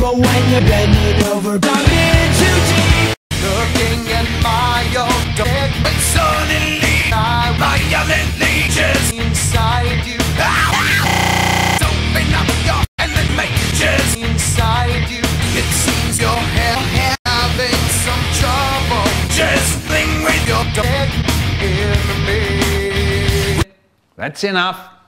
But when you're bending over, bumping too deep, looking at my old dog, but suddenly I violently just inside you. Open up your and then make just inside you. It seems you're having some trouble just with your dead enemy. That's enough.